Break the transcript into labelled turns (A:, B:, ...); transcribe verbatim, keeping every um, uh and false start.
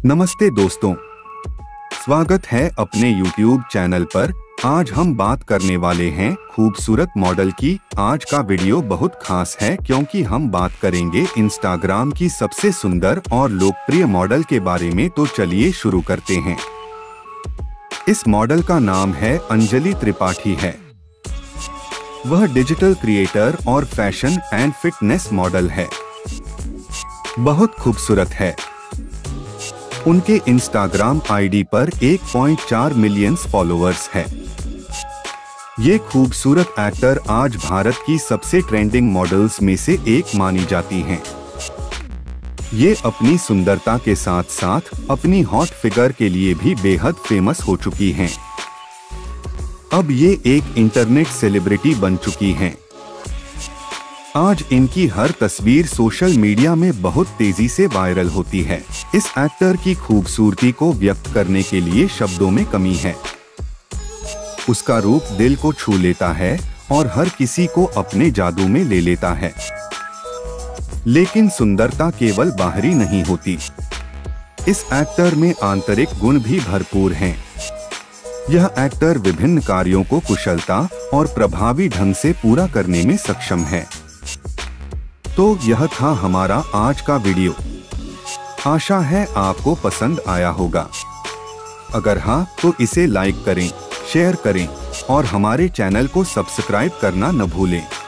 A: नमस्ते दोस्तों, स्वागत है अपने यूट्यूब चैनल पर। आज हम बात करने वाले हैं खूबसूरत मॉडल की। आज का वीडियो बहुत खास है क्योंकि हम बात करेंगे इंस्टाग्राम की सबसे सुंदर और लोकप्रिय मॉडल के बारे में। तो चलिए शुरू करते हैं। इस मॉडल का नाम है अंजलि त्रिपाठी है। वह डिजिटल क्रिएटर और फैशन एंड फिटनेस मॉडल है। बहुत खूबसूरत है। उनके इंस्टाग्राम आईडी पर एक पॉइंट चार मिलियन फॉलोअर्स है। ये खूबसूरत एक्टर आज भारत की सबसे ट्रेंडिंग मॉडल्स में से एक मानी जाती हैं। ये अपनी सुंदरता के साथ साथ अपनी हॉट फिगर के लिए भी बेहद फेमस हो चुकी हैं। अब ये एक इंटरनेट सेलिब्रिटी बन चुकी हैं। आज इनकी हर तस्वीर सोशल मीडिया में बहुत तेजी से वायरल होती है। इस एक्टर की खूबसूरती को व्यक्त करने के लिए शब्दों में कमी है। उसका रूप दिल को छू लेता है और हर किसी को अपने जादू में ले लेता है। लेकिन सुंदरता केवल बाहरी नहीं होती। इस एक्टर में आंतरिक गुण भी भरपूर हैं। यह एक्टर विभिन्न कार्यों को कुशलता और प्रभावी ढंग से पूरा करने में सक्षम है। तो यह था हमारा आज का वीडियो। आशा है आपको पसंद आया होगा। अगर हाँ तो इसे लाइक करें, शेयर करें और हमारे चैनल को सब्सक्राइब करना न भूलें।